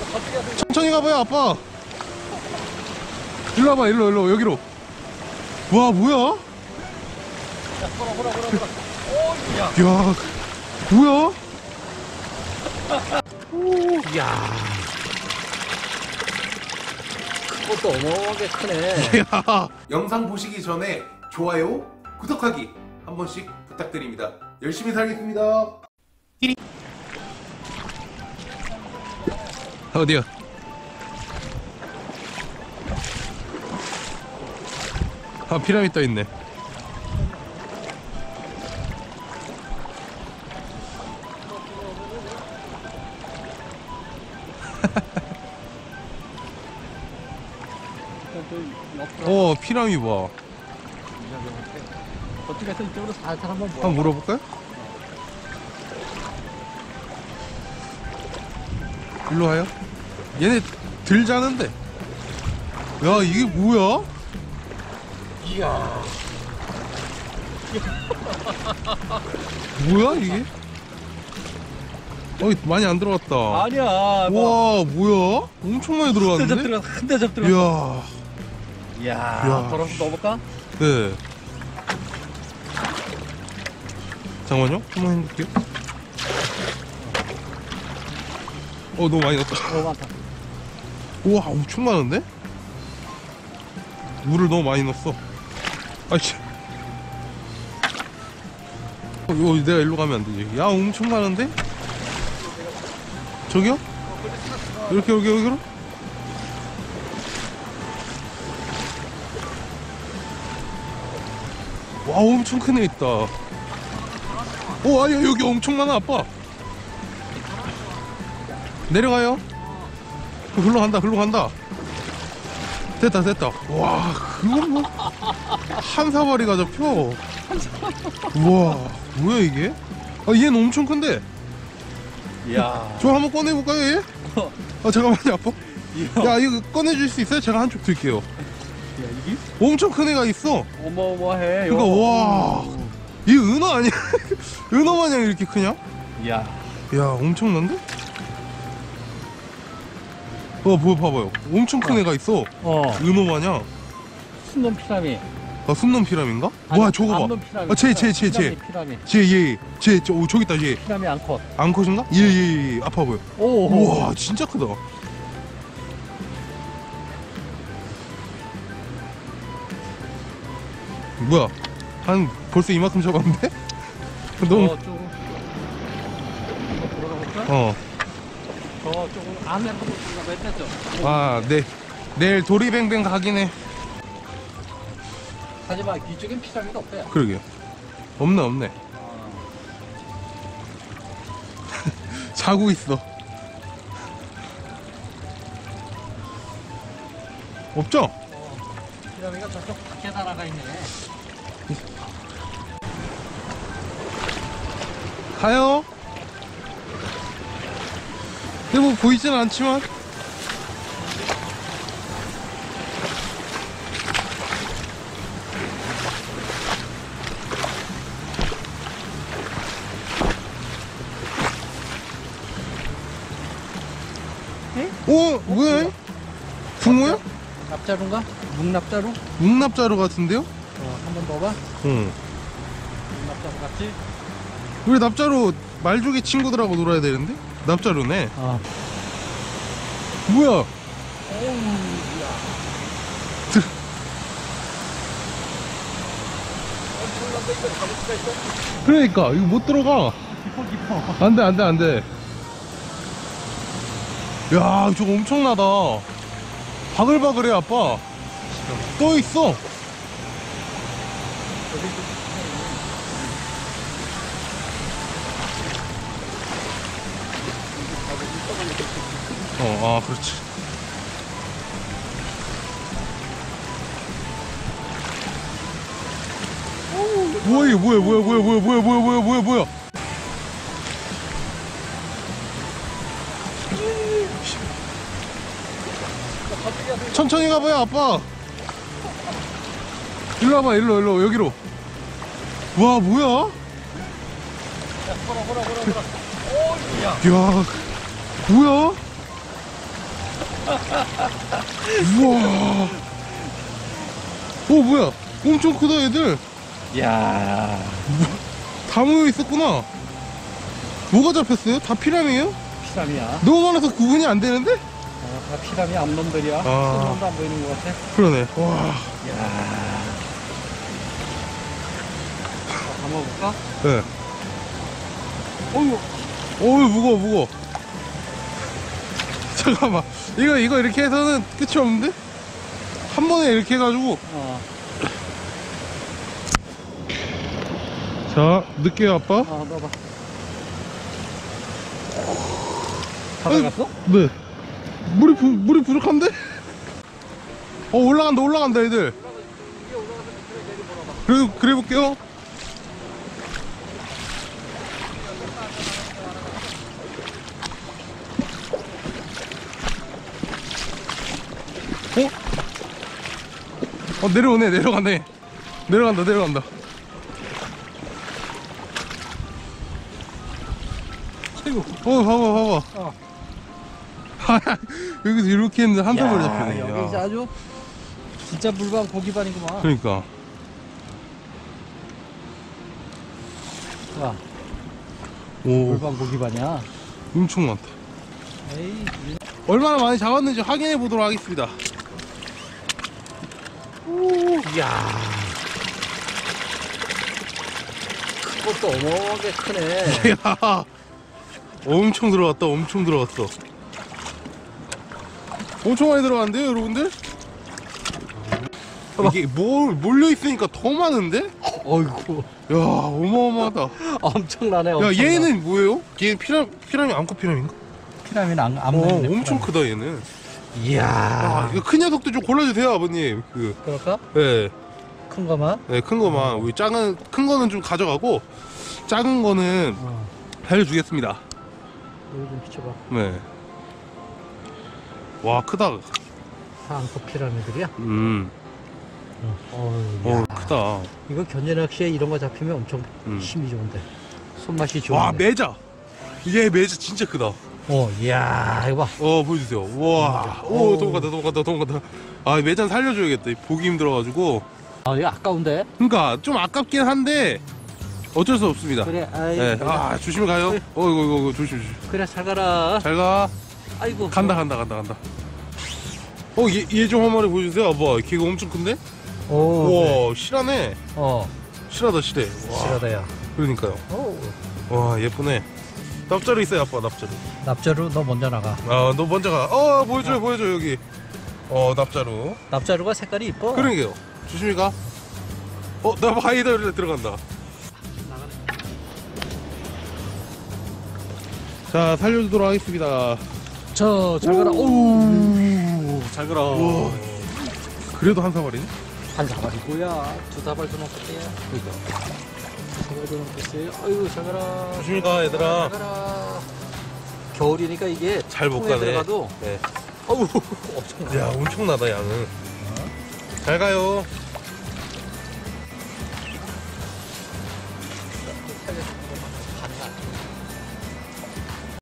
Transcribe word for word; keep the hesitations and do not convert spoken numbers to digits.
천천히 가봐요 아빠. 일로 와봐, 일로 일로 여기로. 와 뭐야? 야 뭐야? 이야, 그것도 어마어마하게 크네. 야. 영상 보시기 전에 좋아요, 구독하기 한 번씩 부탁드립니다. 열심히 살겠습니다. 어디야? 아 피라미드 떠 있네. 어 피라미드 봐. 어떻게 해서 이쪽으로 살살 한번 한번 물어볼까요? 일로 와요. 얘네 들자는데. 야 이게 뭐야? 이야, 뭐야 이게? 어 많이 안 들어갔다. 아니야. 와 뭐야? 엄청 많이 한대접 들어갔는데? 들어가, 한대접 들어가. 이야. 이야, 이야. 걸어서 넣어볼까? 네. 잠깐만요. 한번 해볼게요. 어 너무 많이 넣었다. 너무 많다. 우와 엄청 많은데? 물을 너무 많이 넣었어. 아이씨. 어, 이거 내가 일로 가면 안 되지. 야 엄청 많은데? 저기요? 이렇게 여기 여기로? 와 엄청 큰 애 있다. 오 아니야 여기 엄청 많아 아빠. 내려가요. 흘러간다 흘러간다. 됐다 됐다. 와 그거 뭐 한 사발이가 잡혀. 우와 뭐야 이게? 아 얘는 엄청 큰데. 이야. 저 한번 꺼내볼까요 얘? 아 잠깐만요 아빠. 이야. 야 이거 꺼내줄 수 있어요? 제가 한쪽 들게요. 야, 이게 엄청 큰 애가 있어. 어마어마해. 그러니까 와, 이 은어 아니야? 은어 마냥 이렇게 크냐? 이야. 야 엄청난데? 어 뭐 봐봐요. 엄청 큰 어. 애가 있어. 어, 은어 마냥. 순놈 피라미. 아 순놈 피라미인가? 아니, 와 저거 봐. 암놈 피라미. 아 쟤 쟤 쟤 쟤. 피라미, 피라미. 쟤얘쟤저 오, 저기 있다 얘. 피라미 앙컷. 암컷인가? 얘얘얘 얘, 아파 보여. 오. 우와 진짜 크다. 뭐야? 한 벌써 이만큼 잡았는데? 너무 어, 조금. 들어가볼까? 어. 저쪽으로 안에 한번 들어가 뺐죠. 아, 네. 내일 도리뱅뱅 가긴 해. 하지만 뒤쪽엔 피라미드 없대요. 그러게요. 없네, 없네. 자고 있어. 없죠? 어, 피라미드가 저쪽 밖에 날아가 있네. 가요. 근데 뭐 보이진 않지만. 오, 뭐야? 붕어야? 납자루인가? 묵납자루? 묵납자루 같은데요? 어, 한번 넣어봐. 응. 묵납자루 같지? 우리 납자루 말조개 친구들하고 놀아야 되는데? 납자루네. 아. 뭐야? 그러니까 이거 못 들어가. 깊어, 깊어. 안돼 안돼 안돼. 야 저거 엄청나다. 바글바글해 아빠. 떠 있어. 어, 아 그렇지. 뭐야 이게 뭐야 뭐야 뭐야 뭐야 뭐야 뭐야 뭐야 뭐야 뭐야. 천천히 가봐요 아빠. 일로 와봐 일로 일로 여기로. 와 뭐야? 보라 보라 보라 보라. 오, 야. 야 뭐야? 우와. 오, 뭐야. 엄청 크다, 얘들. 야, 다 모여 있었구나. 뭐가 잡혔어요? 다 피라미예요? 피라미야. 너무 많아서 구분이 안 되는데? 어, 다 피라미 앞놈들이야. 아. 큰 놈도 안 보이는 것 같아. 그러네. 와. 야. 자, 한번 볼까? 네. 어이구. 어우, 무거워, 무거워. 잠깐만. 이거, 이거 이렇게 해서는 끝이 없는데? 한 번에 이렇게 해가지고. 어, 자, 늦게요, 아빠. 어, 넣어봐. 다 들어갔어? 네. 물이, 부, 물이 부족한데? 어, 올라간다, 올라간다, 애들. 그래, 그래 볼게요. 어? 어, 내려오네, 내려가네. 내려간다, 내려간다. 아이고. 어, 봐봐, 봐봐. 어. 여기서 이렇게 했는데 한 사발이 야, 잡히네. 여기 야. 이제 아주 진짜 물방 고기반이구만. 그러니까. 와, 오, 물방 고기반이야. 엄청 많다. 에이, 얼마나 많이 잡았는지 확인해 보도록 하겠습니다. 이야. 큰 것도 어마어마하게 크네. 야, 엄청 들어갔다, 엄청 들어갔어. 엄청 많이 들어갔는데요, 여러분들? 이게 몰, 몰려있으니까 더 많은데? 어이구, 야, 어마어마하다. 엄청나네. 야, 엄청나. 얘는 뭐예요? 얘는 피라, 피라미, 암컷 피라미인가? 피라미는 안, 안 어, 먹네. 엄청 크다, 얘는. 이야. 아, 이거 큰 녀석도 좀 골라주세요, 아버님. 그, 그럴까? 네, 큰 거만? 네, 큰 거만. 우리 작은, 큰 거는 좀 가져가고, 작은 거는 어. 살려주겠습니다. 여기 좀 비춰봐. 네. 와, 크다. 다 암컷 피라미들이야? 음, 어, 어, 야. 크다. 이거 견제 낚시에 이런 거 잡히면 엄청 음. 힘이 좋은데. 손맛이 좋은데. 와, 매자. 얘 매자 진짜 크다. 어, 이야, 이거 봐. 어, 보여주세요. 와, 오, 오. 도망간다, 도망간다, 도망간다. 아, 매장 살려줘야겠다. 보기 힘들어가지고. 아, 이거 아까운데? 그러니까 좀 아깝긴 한데 어쩔 수 없습니다. 그래, 아이. 네. 아, 조심히 가요. 어, 이거, 이거, 이거 조심, 조심. 그래, 잘 가라. 잘 가. 아이고. 간다, 간다, 간다, 간다. 어, 얘, 얘 좀 한 마리 보여주세요. 아빠, 걔가 엄청 큰데? 오. 그래. 와, 실하네. 어, 실하다, 실해. 와, 실하다, 야. 그러니까요. 오. 와, 예쁘네. 납자루 있어요, 아빠, 납자루. 납자루, 너 먼저 나가. 아, 너 먼저 가. 어, 보여줘요, 보여줘요, 여기. 어, 납자루. 납자루가 색깔이 이뻐. 그러게요. 조심히 가. 어, 나 바이더 이렇게 들어간다. 자, 살려주도록 하겠습니다. 저, 잘 가라. 오, 잘 가라. 우와. 그래도 한 사발이네? 한 사발이고야. 두 사발도 넘겠대요. 그러니까. 두 사발도 넘겠어요. 아이고, 잘 가라. 조심히 가, 얘들아. 잘 가라. 겨울이니까 이게 잘 못 통에 가네. 들어가도 네. 어우, 엄청 야, 엄청나다, 양은. 잘 가요.